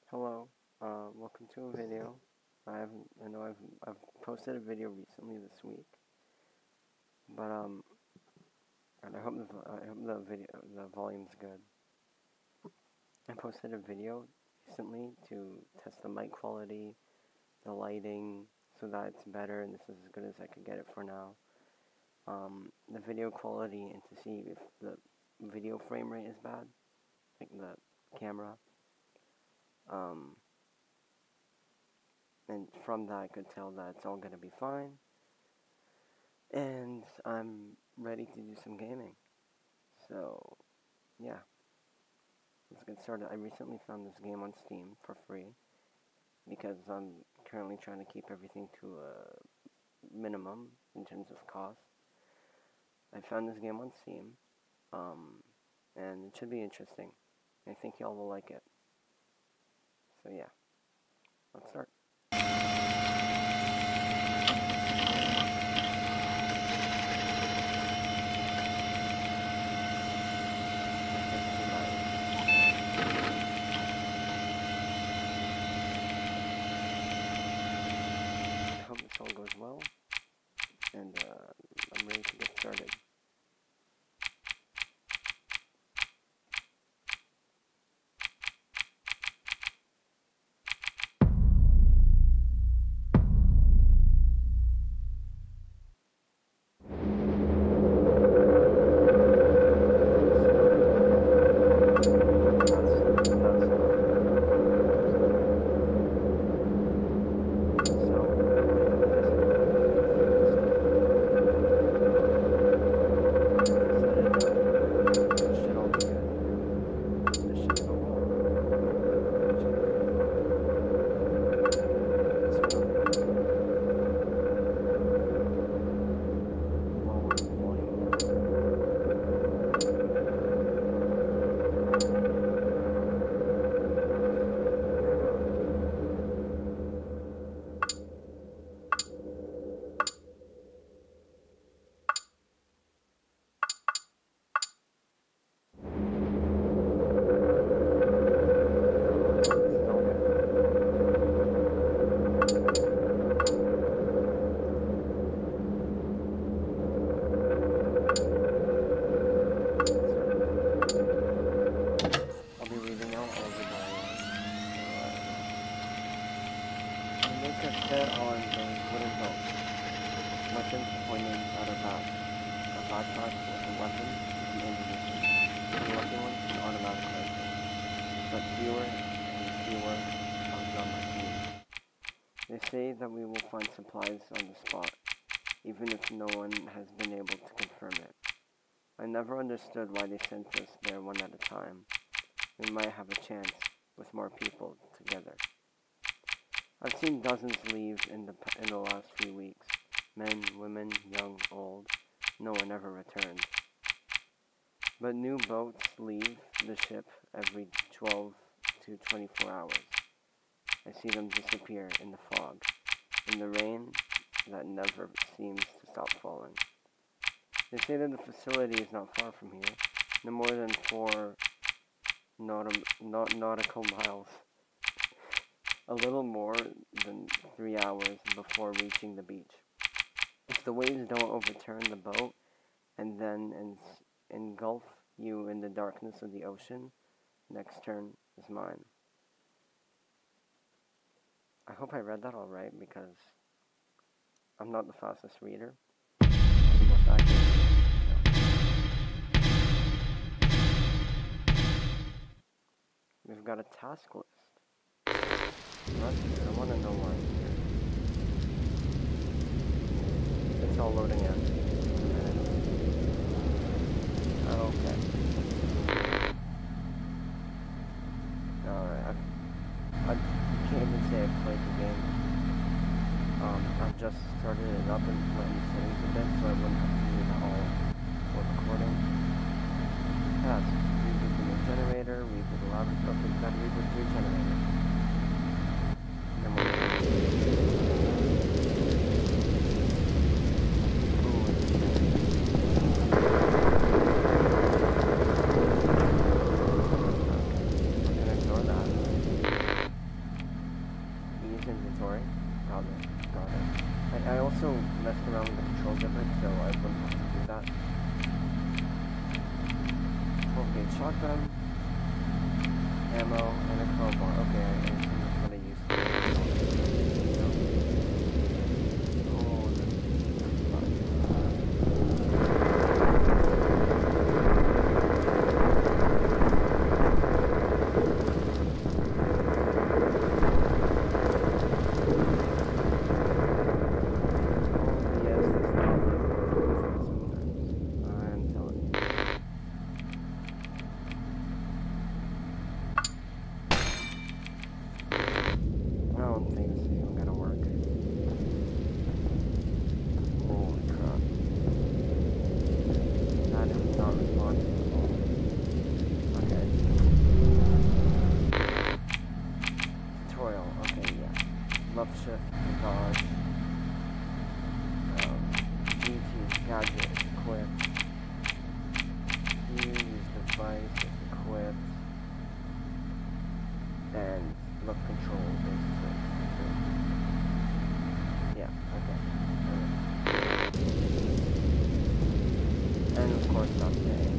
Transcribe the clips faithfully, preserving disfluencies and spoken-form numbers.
Hello, uh, welcome to a video. I haven't, I know I've, I've posted a video recently this week, but um, and I hope the, I hope the video, the volume's good. I posted a video recently to test the mic quality, the lighting, so that it's better, and this is as good as I could get it for now. Um, the video quality, and to see if the video frame rate is bad, like the camera. Um, and from that I could tell that it's all going to be fine, and I'm ready to do some gaming. So yeah, let's get started. I recently found this game on Steam for free because I'm currently trying to keep everything to a minimum in terms of cost. I found this game on Steam, um, and it should be interesting. I think y'all will like it. So yeah, let's start. I hope this all goes well, and uh, I'm ready to get started. Set on the wooden boat. Weapons pointing at our back. A backpack with a weapon and ammunition. The lucky ones an automatic rifle. But fewer and fewer are on my team. They say that we will find supplies on the spot, even if no one has been able to confirm it. I never understood why they sent us there one at a time. We might have a chance with more people together. I've seen dozens leave in the in the last few weeks. Men, women, young, old. No one ever returned. But new boats leave the ship every twelve to twenty-four hours. I see them disappear in the fog, in the rain that never seems to stop falling. They say that the facility is not far from here, no more than four nauti naut nautical miles. A little more than three hours before reaching the beach. If the waves don't overturn the boat and then engulf you in the darkness of the ocean, next turn is mine. I hope I read that all right because I'm not the fastest reader. I'm the most accurate reader, so. We've got a task list. I want to know why I'm here. It's all loading in. Okay. Alright, I can't even say I've played the game. Um, I've just started it up and went in the settings a bit, so I wouldn't have to do it all for recording. Tasks. Reboot the main generator, reboot the laboratory, okay, we've got to reboot the generator. Ignore that. shotgun, ammo, and a crowbar. Okay, I assume that's what I used to. Oh, this is fun. Left shift to dodge. Um, G T gadget equipped. Q use device is equipped. And left control is equipped. Yeah, okay. Alright. And of course not today.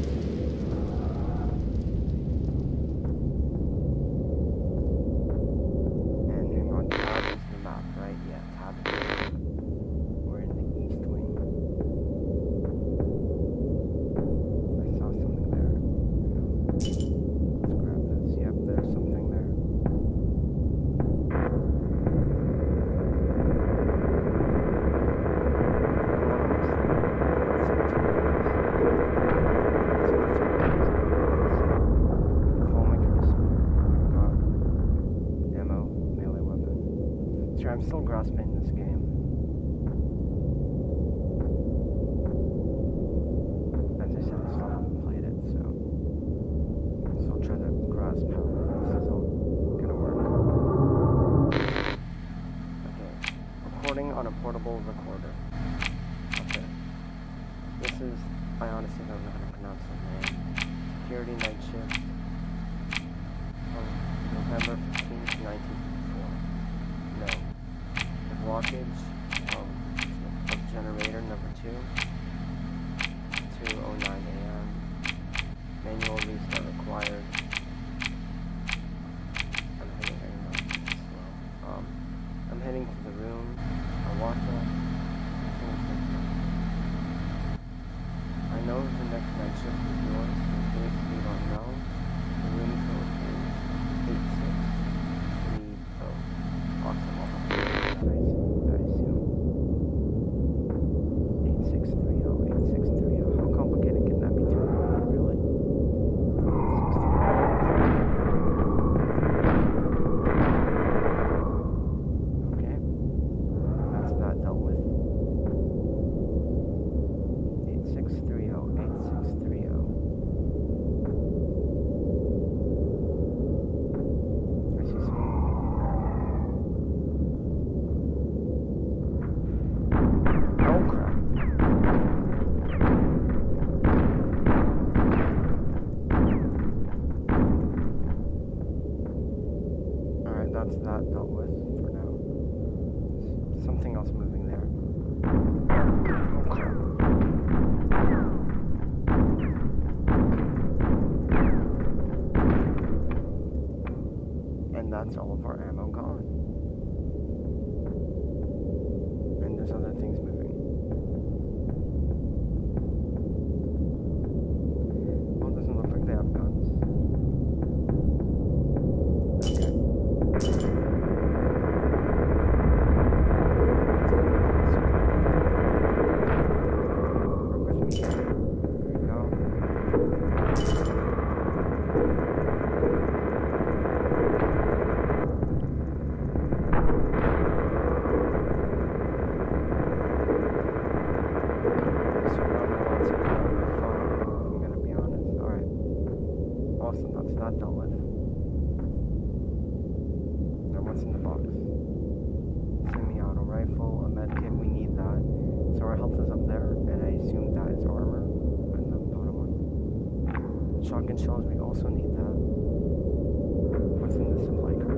I'm still grasping this game. As I said, I still haven't played it, so I'm still trying to grasp how this is all gonna work. Okay, recording on a portable recorder. Okay. This is, I honestly don't know how to pronounce the name. Security Night Shift of November fifteenth, nineteen fifty-four. No. Blockage of, of generator number two, two oh nine A M Manual restart required. I'm heading, I don't know, slow. Um, I'm heading to the room. Awata. I know the next night shift is yours. In case you don't know, the room code is eight six three oh. Awesome. I assume. eight six three oh, eight six three oh. How complicated can that be to remember, really? Okay. That's that dealt with. eight six three oh, eight six three oh. I see someone. That's that dealt with for now. Something else moving there. Okay. And that's all of our ammo gone. And there's other things moving. Well, it doesn't look like they have guns. That's not dealt with. Now what's in the box? Semi-auto rifle, a medkit, we need that. So our health is up there, and I assume that is armor in the bottom one. Shotgun shells, we also need that. What's in the supply cart?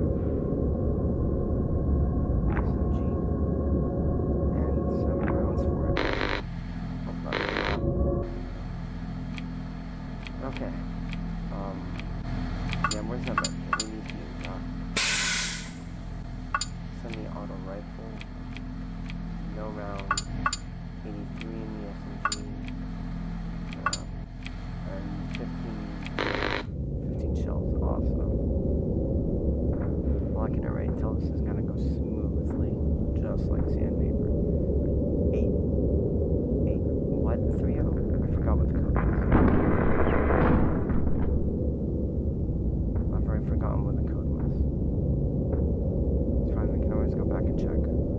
S M G. And some rounds for it. Oh, okay. Um, I can already tell this is gonna go smoothly, just like sandpaper. Eight, eight, what? Three oh? I forgot what the code was. I've already forgotten what the code was. It's fine, we can always go back and check.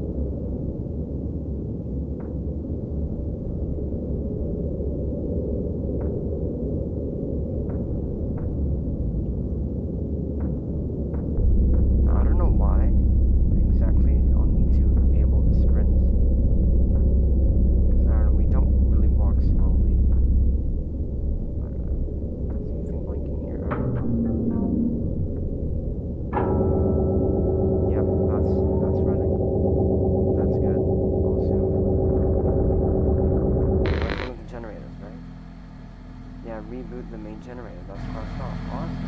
Reboot the main generator. That's crossed off. Awesome.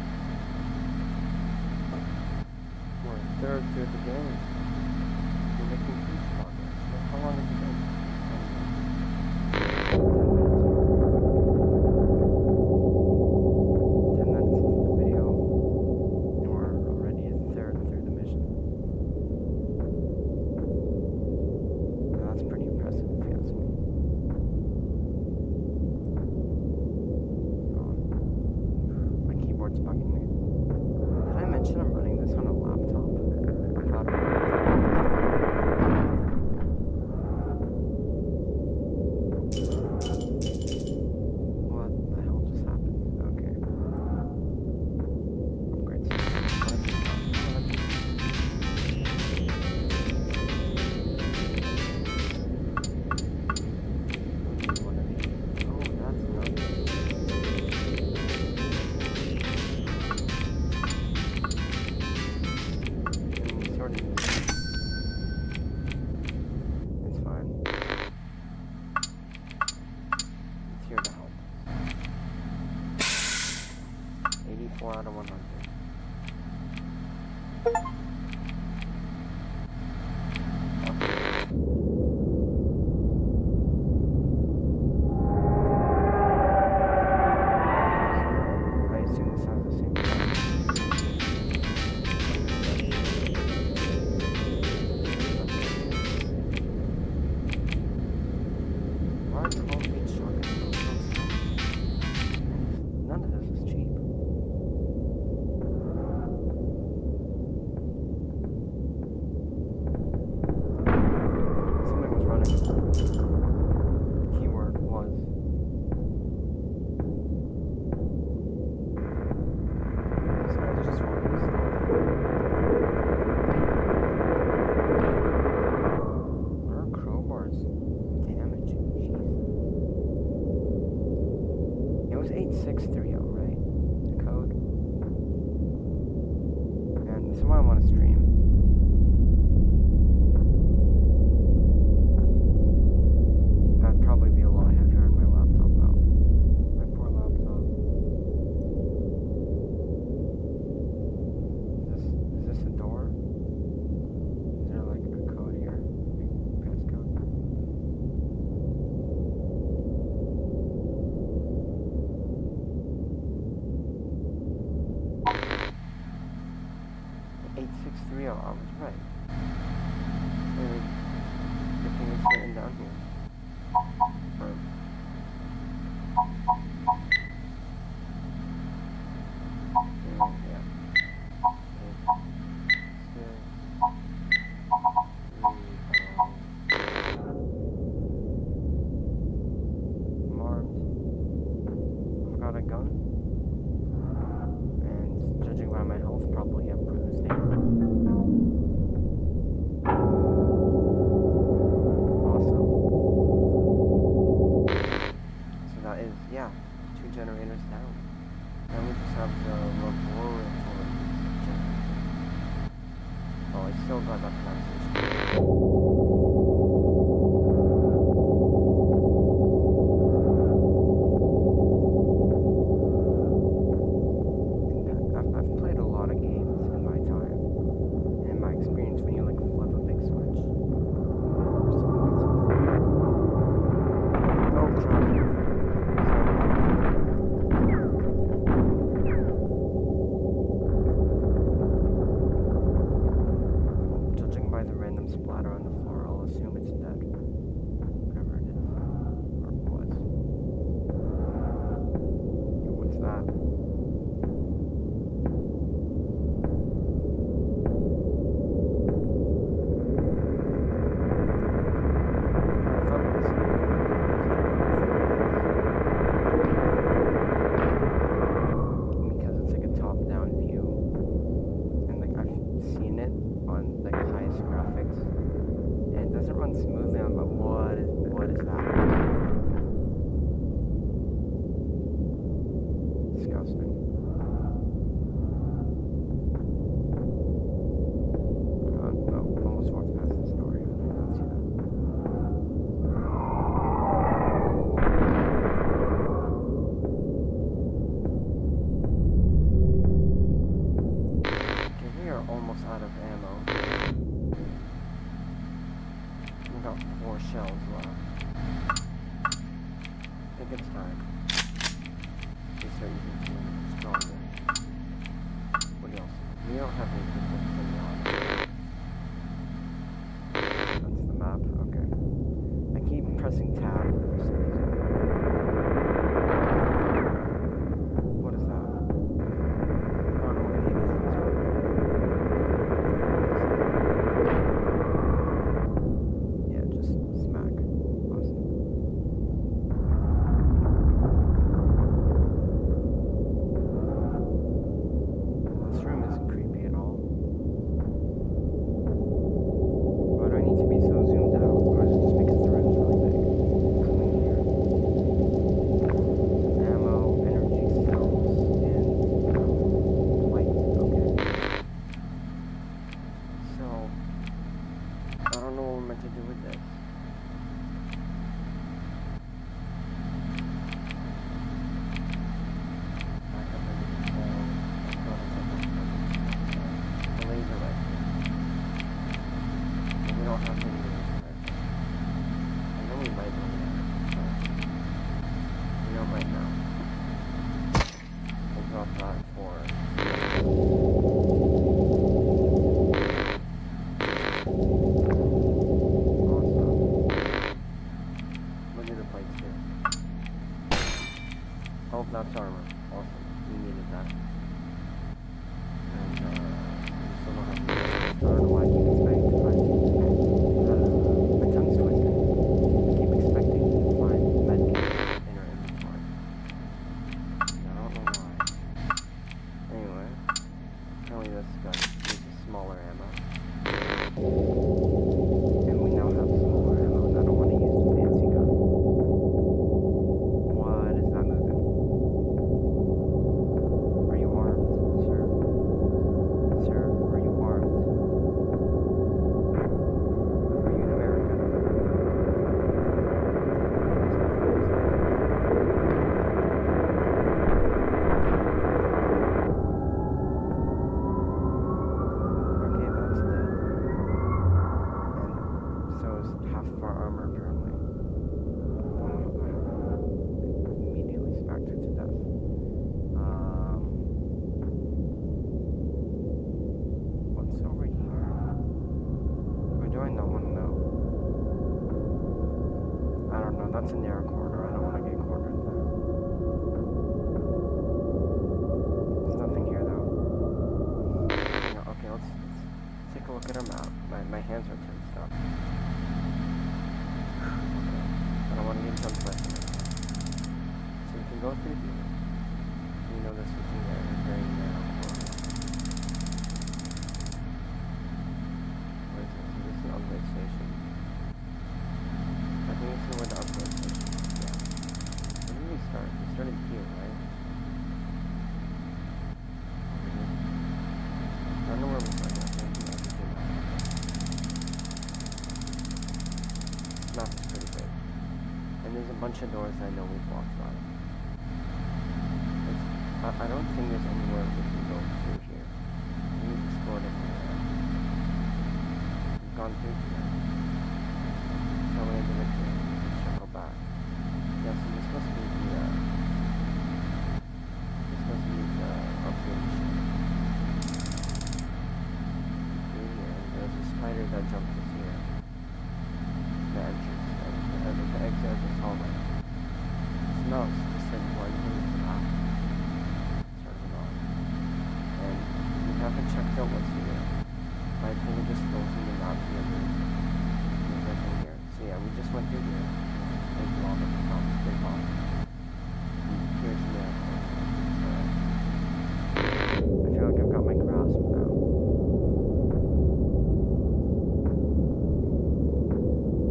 We're a third through the game. We're making huge progress. How long has it been? Ten minutes into the video, and we're already a third through the mission. Now that's pretty impressive if you ask me. It's bugging me. Did I mention I'm running this on a laptop? I'm proud of it. What the hell just happened? Okay. Upgrade system. What are these? Oh, that's nuts. It's fine. It's here to help. eighty-four out of one hundred. I assume this has the same thing. None of this is cheap. Something was running. Keyword was. This guy's just running slow. What are crowbars damaging? Jesus. It was eight six three oh, right? The code. And this is why I want to stream. That'd probably be a lot heavier on my laptop though. My poor laptop. Is this is this a door? Is there like a code here? Press code. eight six three oh, I was right. And the thing is written down here. Um, and yeah. eight, six, three, I'm armed. I've got a gun. And judging by my health, probably a bruised name. Awesome. So that is, yeah, two generators down. Now we just have the laboratory generator. Oh, I still got that pronunciation. run smoothly on, but what is, what is that? Disgusting. Uh, no, almost walked past the story. I did not see that. Okay, we are almost out of ammo. We got four shells left. I think it's time. We start using something stronger. What else? We don't have anything to put on. That's the map. Okay. I keep pressing tab for some reason. What is that? I don't know what any of these things are. Yeah, just smack. Awesome. This room isn't creepy at all. Why do I need to be so zoomed out? Or is it just because the room's really big? Coming here. Ammo, energy cells, and light. Okay. So, I don't know what we're meant to do with this. Back up into the phone. The laser rifle. And we don't have any laser rifle. I know we might know that, but we don't right now. We'll drop that for awesome. Look at the plates here. Oh, that's armor. Awesome. We needed that. And, uh, we still don't have any. I don't know why I keep expecting to find. Uh, my tongue's twisted. I keep expecting to find medkits in our inventory. And I don't know why. Anyway, apparently this guy uses smaller ammo. And we now have smaller ammo, and I don't want to use the fancy gun. What is that moving? Are you armed, sir? Sir, are you armed? Are you an American? Okay, that's dead. And so is half of our armor, apparently. Immediately smacked her to death. Um, what's over here? Or do I not want to know? I don't know. That's a narrow corridor. I don't want to get cornered there. There's nothing here, though. No, okay, let's, let's take a look at our map. My, my hands are tensed up. Okay. I don't want to get jumped by something. So we can go through here. You know this was in there, a very narrow corridor. What is this? Is this an upgrade station? I think this is where the upgrade station is. Yeah. Where did we start? We started here, right? Over here. I don't know where we started. I think we actually came out. This map is pretty big. And there's a bunch of doors I know we've walked by. It's, I, I don't think there's anywhere we can go through here. We've explored everywhere. We've gone through here. So when I did it here, let's circle back. Yeah, so this must be the, uh, this must be the upgrade ship. Through here, there's a spider that jumped us here. The entrance, the, the, the exit of this hallway. It smells just like one thing to that. Turn it on. And we haven't checked out what's here. But I think it just fills in the map here. There's nothing here. So yeah, we just went through here. Big blob at the top. Big blob. And here's the Alright. I feel like I've got my grasp now.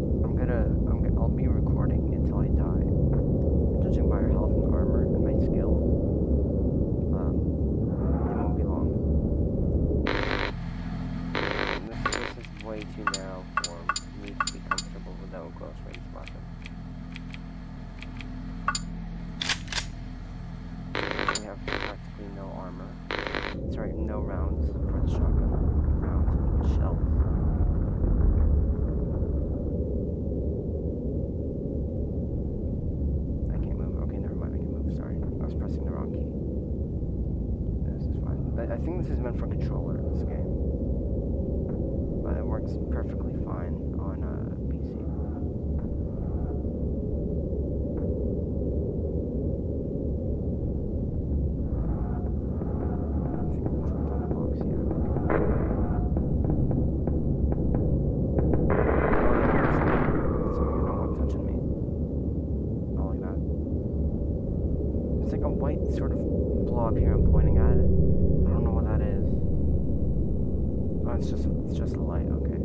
rounds for the shotgun. Rounds, shells. I can't move. Okay, never mind. I can move. Sorry, I was pressing the wrong key. This is fine. I, I think this is meant for controller. This game, but it works perfectly fine on a uh, P C. Sort of blob here. I'm pointing at it. I don't know what that is. Oh, it's just it's just a light. Okay.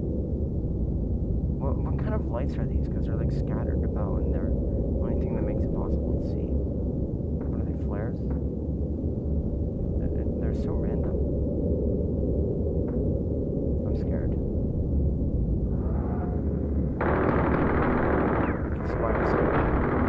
What what kind of lights are these? Because they're like scattered about, and they're the only thing that makes it possible to see. What are they? Flares? They're, they're so random. I'm scared. Spider scared.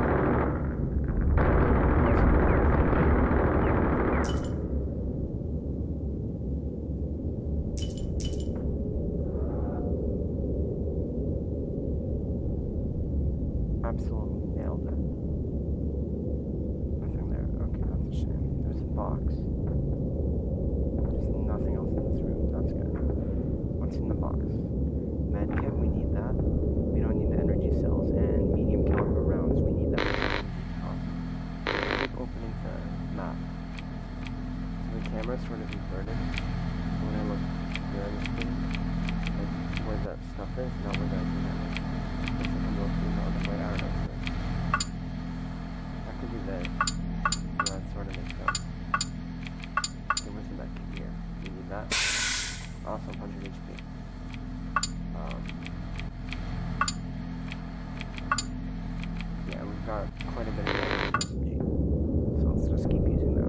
Absolutely nailed it. Nothing there. Okay, that's a shame. There's a box. There's nothing else in this room. That's good. What's in the box? Med kit, we need that. We don't need the energy cells. And medium caliber rounds, we need that. Awesome. Keep opening the map. So the camera's sort of inverted. When I look here on the screen, like where that stuff is, not where that camera is. Looks like I'm looking the other way. I don't know. That could be there. Yeah, that sort of makes sense. Okay, where's the med kit here? We need that. Awesome, one hundred H P. Um, yeah, we've got quite a bit of damage in this S M G. So let's just keep using that.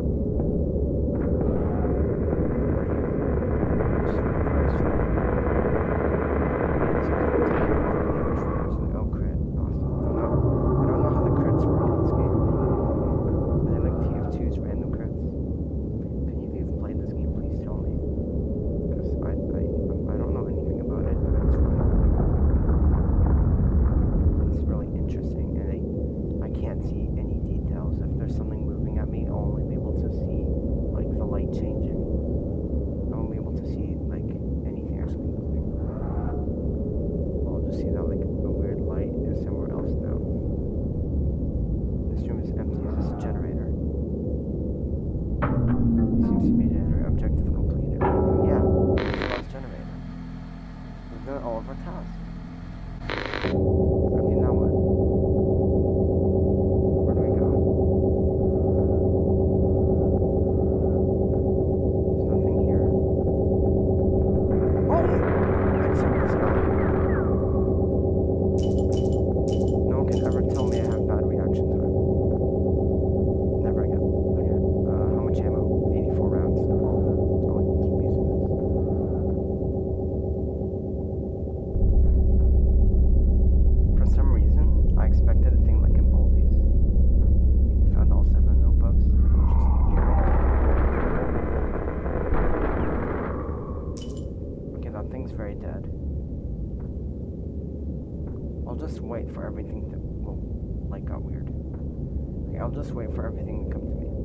All of our tasks. Okay, now what? Where do we go? There's nothing here. Oh! Except this guy. No one can ever tell me I have bad reaction time. Never again. Okay. Uh, how much ammo? eighty-four rounds. I'll, I'll keep using this. I expected a thing like in Baldi's. You found all seven notebooks. Okay, that thing's very dead. I'll just wait for everything to... Well, light got weird. Okay, I'll just wait for everything to come to me.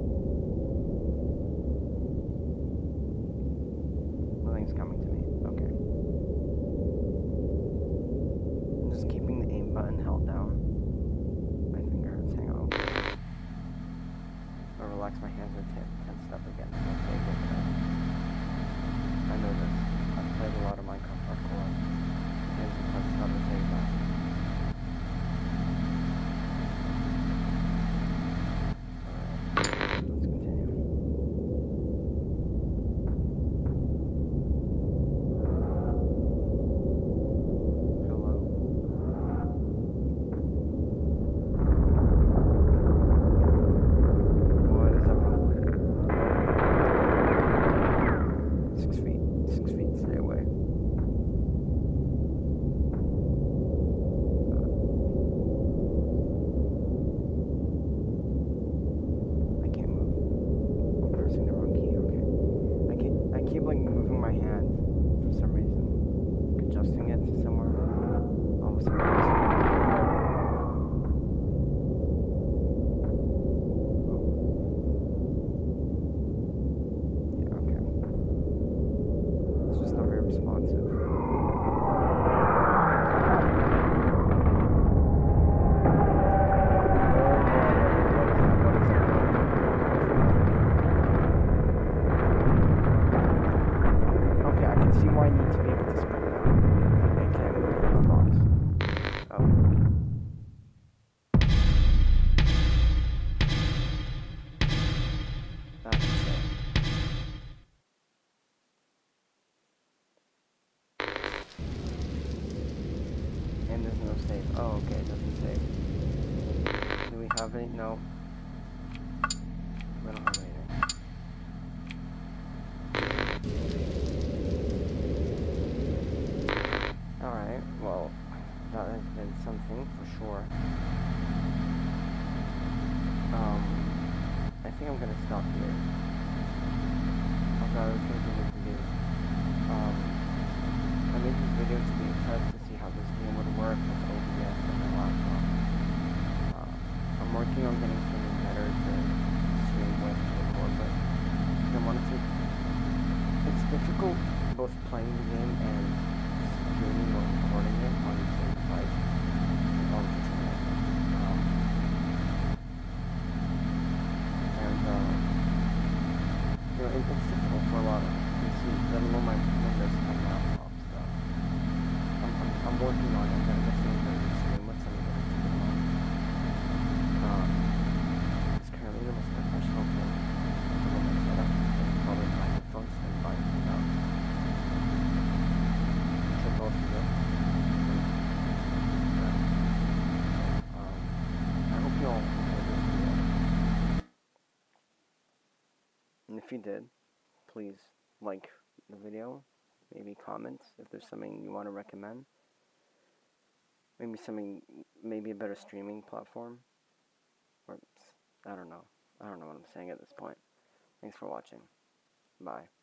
Nothing's coming to me. Okay. I'm just keeping the aim button held down. Relax my hands and tensed up again. Okay, good. I know this. I've played a lot of Minecraft hardcore. Hands are tensed up and take that. Alright, let's continue. Hello. for some reason. Adjusting it to somewhere. All of a sudden, yeah, okay. It's just not very responsive. See why I need to be able to spin it out. I can't move from the box. Oh. That's insane. And there's no save. Oh, okay, it doesn't save. Do we have any? No. We don't have anything. Alright, well, that has been something for sure. Um, I think I'm gonna stop here. I've got other things we need to do. Um, I made this video to be a test to see how this game would work with O B S and my laptop. Uh, I'm working on getting something better to stream with before, but I wanted to. It's difficult both playing the game and streaming or recording it on the same device. On the internet. Um, and uh, you know, it, it's difficult for a lot of P Cs. Let alone my Windows ten laptop. So I'm, I'm, I'm working on it. I'm gonna get something better to stream with, something better to stream on. Um, it's currently the most professional thing for my setup. It's probably my headphones and my out. Both of them. Um, I hope you all enjoyed this video. And if you did, please like the video, maybe comment if there's something you want to recommend. Maybe something, maybe a better streaming platform. Or, I don't know. I don't know what I'm saying at this point. Thanks for watching. Bye.